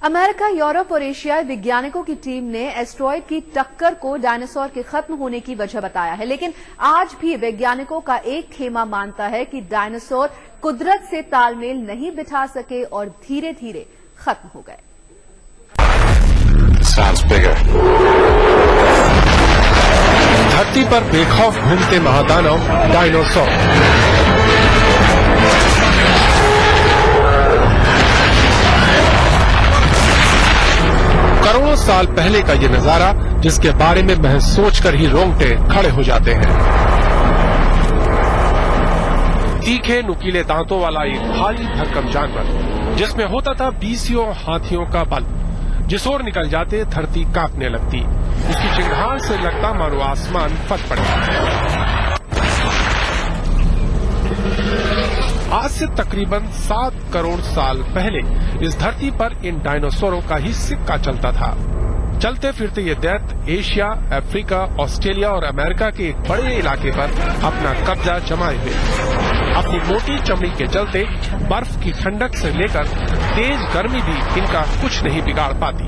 America, Europe और एशियाई वैज्ञानिकों की टीम ने एस्टेरॉयड की टक्कर को डायनासोर के खत्म होने की वजह बताया है, लेकिन आज भी वैज्ञानिकों का एक खेमा मानता है कि डायनासोर कुदरत से तालमेल नहीं बिठा सके और धीरे धीरे खत्म हो गए। धरती पर बेखौफ घूमते महादानव डायनासोर। करोड़ों साल पहले का ये नजारा जिसके बारे में महज सोचकर ही रोंगटे खड़े हो जाते हैं। तीखे नुकीले दांतों वाला एक भारी भरकम जानवर जिसमें होता था 20 हाथियों का बल। जिस ओर निकल जाते धरती कांपने लगती। उसकी चिंगार से लगता मानो आसमान फट पड़ता। आज से तकरीबन 7 करोड़ साल पहले इस धरती पर इन डायनासोरों का ही सिक्का चलता था। चलते फिरते ये दैत्य एशिया, अफ्रीका, ऑस्ट्रेलिया और अमेरिका के एक बड़े इलाके पर अपना कब्जा जमाए हुए। अपनी मोटी चमड़ी के चलते बर्फ की ठंडक से लेकर तेज गर्मी भी इनका कुछ नहीं बिगाड़ पाती।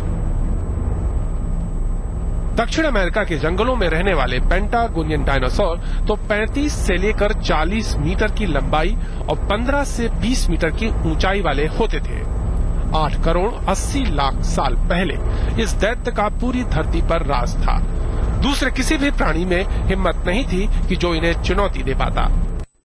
दक्षिण अमेरिका के जंगलों में रहने वाले पेंटागोनियन डायनासोर तो 35 से लेकर 40 मीटर की लंबाई और 15 से 20 मीटर की ऊंचाई वाले होते थे। 8 करोड़ 80 लाख साल पहले इस दैत्य का पूरी धरती पर राज था। दूसरे किसी भी प्राणी में हिम्मत नहीं थी कि जो इन्हें चुनौती दे पाता।